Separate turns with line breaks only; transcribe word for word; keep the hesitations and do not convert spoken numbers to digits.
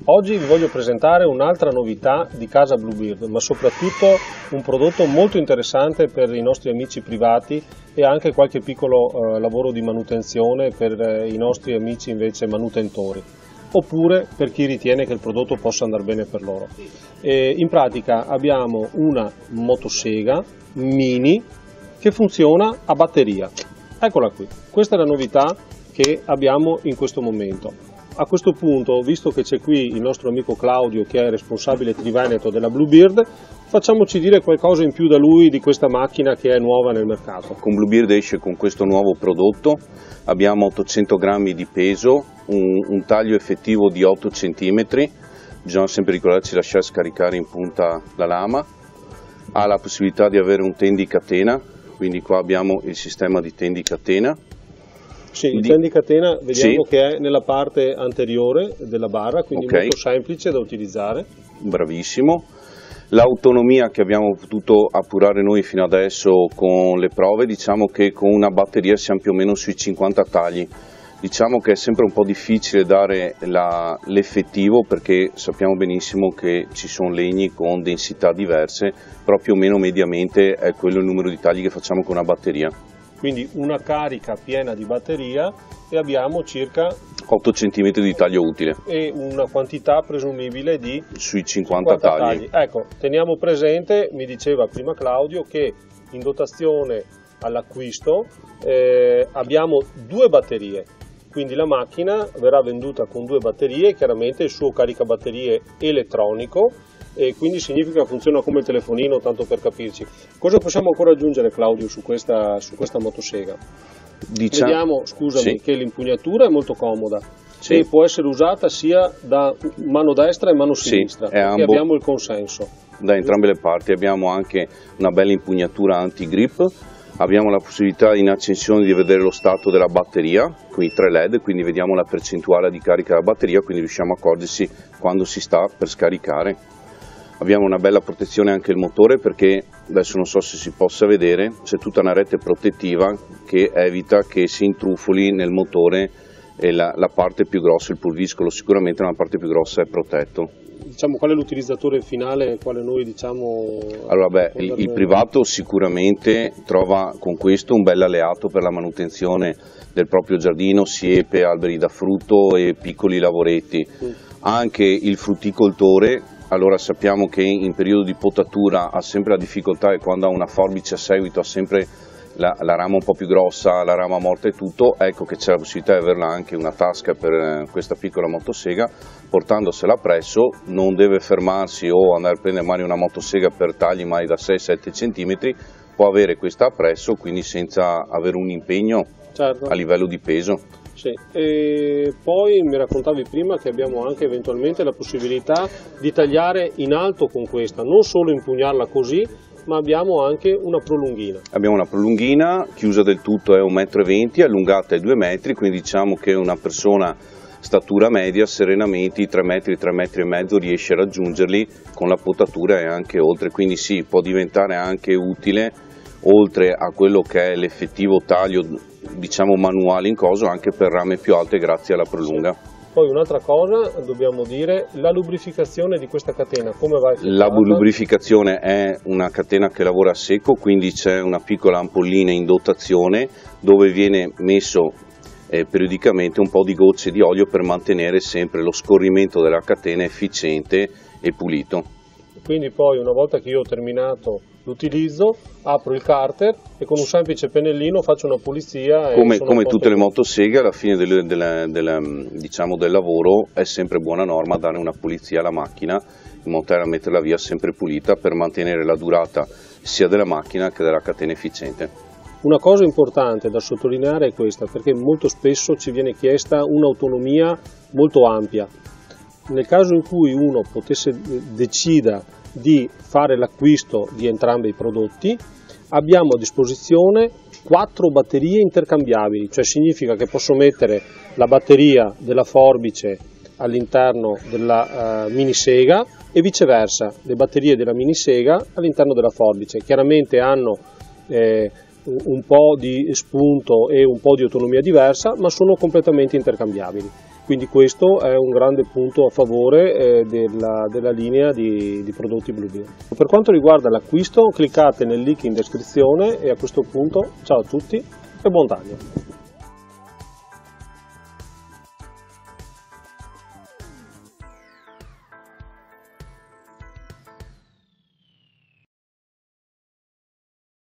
Oggi vi voglio presentare un'altra novità di casa Bluebird, ma soprattutto un prodotto molto interessante per i nostri amici privati e anche qualche piccolo eh, lavoro di manutenzione per eh, i nostri amici invece manutentori, oppure per chi ritiene che il prodotto possa andare bene per loro. E in pratica abbiamo una motosega mini che funziona a batteria. Eccola qui, questa è la novità che abbiamo in questo momento. A questo punto, visto che c'è qui il nostro amico Claudio che è responsabile Triveneto della Bluebird, facciamoci dire qualcosa in più da lui di questa macchina che è nuova nel mercato.
Con Bluebird esce con questo nuovo prodotto, abbiamo ottocento grammi di peso, un, un taglio effettivo di otto centimetri, bisogna sempre ricordarci di lasciare scaricare in punta la lama, ha la possibilità di avere un tendicatena, quindi qua abbiamo il sistema di tendicatena.
Sì, il tendicatena vediamo sì. che è nella parte anteriore della barra, quindi okay. molto semplice da utilizzare.
Bravissimo. L'autonomia che abbiamo potuto appurare noi fino adesso con le prove, diciamo che con una batteria siamo più o meno sui cinquanta tagli. Diciamo che è sempre un po' difficile dare l'effettivo perché sappiamo benissimo che ci sono legni con densità diverse, però più o meno mediamente è quello il numero di tagli che facciamo con una batteria.
Quindi una carica piena di batteria e abbiamo circa
otto centimetri di taglio utile
e una quantità presumibile di
sui cinquanta, cinquanta tagli.
tagli. Ecco, teniamo presente, mi diceva prima Claudio, che in dotazione all'acquisto eh, abbiamo due batterie, quindi la macchina verrà venduta con due batterie, chiaramente il suo caricabatterie elettronico, e quindi significa che funziona come il telefonino, tanto per capirci. Cosa possiamo ancora aggiungere, Claudio, su questa, su questa motosega? Diciamo, Vediamo, scusami, sì. che l'impugnatura è molto comoda sì. e può essere usata sia da mano destra e mano sinistra, sì, perché abbiamo il consenso.
Da entrambe le parti abbiamo anche una bella impugnatura anti-grip, abbiamo la possibilità in accensione di vedere lo stato della batteria, con i tre led, quindi vediamo la percentuale di carica della batteria, quindi riusciamo a accorgersi quando si sta per scaricare. Abbiamo una bella protezione anche il motore perché, adesso non so se si possa vedere, c'è tutta una rete protettiva che evita che si intrufoli nel motore e la, la parte più grossa, il pulviscolo sicuramente la parte più grossa è protetto.
Diciamo, qual è l'utilizzatore finale, quale noi diciamo...
Allora beh, il, il privato sicuramente trova con questo un bel alleato per la manutenzione del proprio giardino, siepe, alberi da frutto e piccoli lavoretti. Mm. Anche il frutticoltore. Allora sappiamo che in periodo di potatura ha sempre la difficoltà e quando ha una forbice a seguito ha sempre la, la rama un po' più grossa, la rama morta e tutto, ecco che c'è la possibilità di averla anche una tasca per questa piccola motosega, portandosela presso, non deve fermarsi o andare a prendere magari una motosega per tagli mai da sei sette centimetri, può avere questa appresso, quindi senza avere un impegno certo. a livello di peso.
Sì. E poi mi raccontavi prima che abbiamo anche eventualmente la possibilità di tagliare in alto con questa, non solo impugnarla così, ma abbiamo anche una prolunghina.
Abbiamo una prolunghina, chiusa del tutto è un metro e venti, allungata è due metri, quindi diciamo che una persona statura media serenamente i tre metri, tre metri e mezzo riesce a raggiungerli con la potatura e anche oltre, quindi sì, può diventare anche utile, oltre a quello che è l'effettivo taglio diciamo manuale in coso, anche per rame più alte grazie alla prolunga.
Sì. Poi un'altra cosa dobbiamo dire, la lubrificazione di questa catena, come va effettuata?
La lubrificazione è una catena che lavora a secco, quindi c'è una piccola ampollina in dotazione dove viene messo eh, periodicamente un po' di gocce di olio per mantenere sempre lo scorrimento della catena efficiente e pulito.
Quindi poi una volta che io ho terminato l'utilizzo, apro il carter e con un semplice pennellino faccio una pulizia.
Come, come tutte le motoseghe, alla fine del, del, del, diciamo del lavoro è sempre buona norma dare una pulizia alla macchina in modo tale da metterla via sempre pulita per mantenere la durata sia della macchina che della catena efficiente.
Una cosa importante da sottolineare è questa, perché molto spesso ci viene chiesta un'autonomia molto ampia. Nel caso in cui uno potesse decida di fare l'acquisto di entrambi i prodotti, abbiamo a disposizione quattro batterie intercambiabili, cioè significa che posso mettere la batteria della forbice all'interno della uh, minisega e viceversa, le batterie della minisega all'interno della forbice. Chiaramente hanno eh, un po' di spunto e un po' di autonomia diversa, ma sono completamente intercambiabili. Quindi questo è un grande punto a favore eh, della, della linea di, di prodotti Bluebeard. Per quanto riguarda l'acquisto, cliccate nel link in descrizione e a questo punto ciao a tutti e buon taglio!